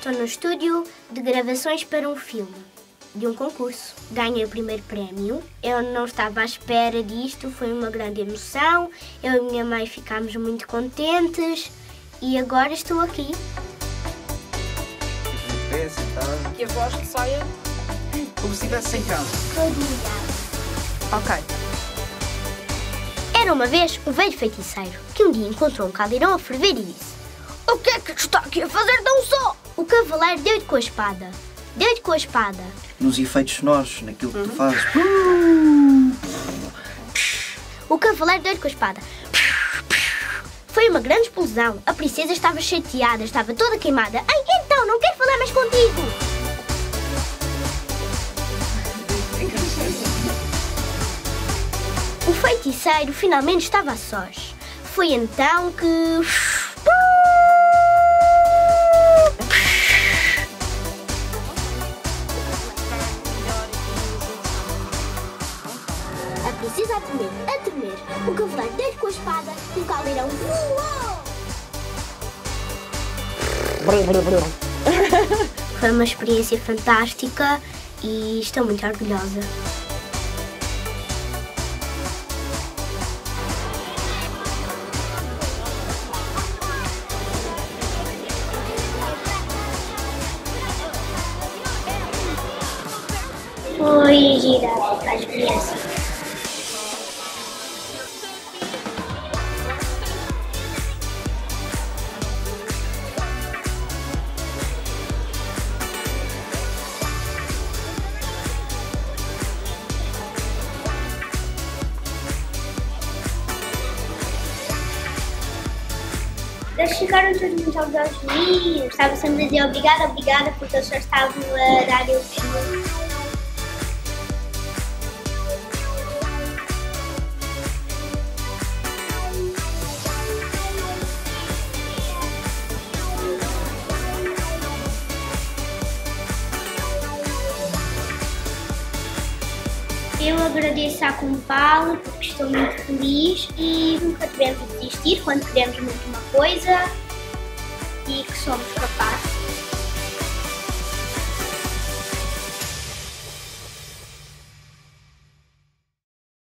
estou no estúdio de gravações para um filme, de um concurso. Ganhei o primeiro prémio, eu não estava à espera disto, foi uma grande emoção. Eu e minha mãe ficámos muito contentes e agora estou aqui. Que a voz que saia como se estivesse em casa. Ok. Era uma vez um velho feiticeiro que um dia encontrou um caldeirão a ferver e disse: "O que é que está aqui a fazer tão só?" O cavaleiro deu-lhe com a espada. Deu-lhe com a espada. Nos efeitos sonoros, naquilo que tu fazes. O cavaleiro deu-lhe com a espada. Foi uma grande explosão. A princesa estava chateada, estava toda queimada. "Ai, então, não quero falar mais contigo." O feiticeiro finalmente estava a sós. Foi então que... A princesa a tremer. O cavaleiro deu-lhe com a espada e o caldeirão voou! Foi uma experiência fantástica e estou muito orgulhosa. Foi gira a experiência. Eles ficaram todos muito orgulhosos de mim. Eu estava sempre a dizer obrigada, porque eles só estavam a dar elogio. Eu agradeço à Compal porque estou muito feliz e nunca devemos desistir quando queremos muito uma coisa e que somos capazes.